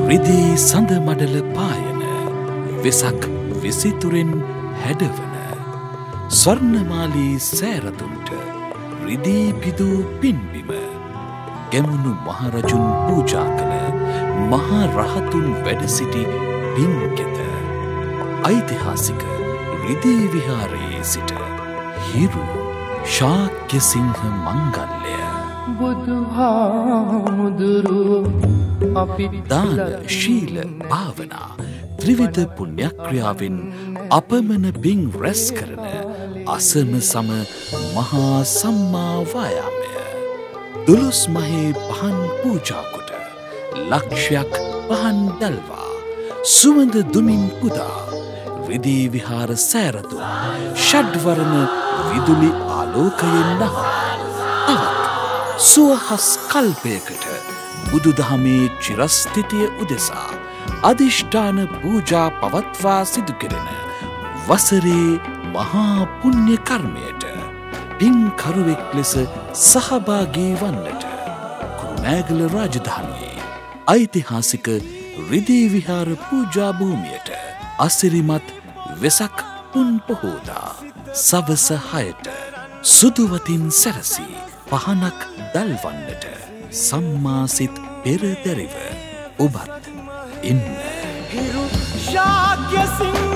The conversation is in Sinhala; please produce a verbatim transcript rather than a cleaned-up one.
රිදී සඳ මඩල පායන වෙසක් විසිතුරෙන් හැඩවන ස්වර්ණමාලී සෑරතුන්ට රිදී පිදූ පින්බිම ගැමුණු මහරජුන් පූජා කළ මහා රහතුන් වැඩ සිටි පින්කෙත ඓතිහාසික රිදී විහාරයේ සිට හිරු ශාක්‍ය සිංහ මංගල්‍ය බුදුහාමුදුරු අපි දාන ශීල භාවනා ත්‍රිවිධ පුණ්‍යක්‍රියාවෙන් අපමණ පින් රැස් කරන අසම සම මහා සම්මා වායාමය දුලොස් මහේ පහන් පූජා කොට ලක්ෂයක් පහන් දල්වා සුවඳ දුමින් පුදා රිදී විහාර සෑරතුන් ෂඩ්වරණ විදුලි ආලෝකයෙන් නහා තවත් සුවහස් කල්පයකට බුදුදහමේ චිරස්ථිතිය උදෙසා අධිෂ්ඨාන පූජා පවත්වා සිදු කෙරෙන වසරේ මහා පුණ්‍ය කර්මයට පින්කරුවෙක් ලෙස සහභාගී වන්නට කුරුණෑගල රාජධානියේ ඓතිහාසික රිදී විහාර පූජා භූමියට අසිරිමත් වෙසක් පුන් පොහෝදා සවස හයට සුදුවතින් සැරසී පහනක් දල්වන්නට සම්මාසිත පෙරදැරිව ඔබත් ඉන්න. හිරු ශාක්‍ය සිංහ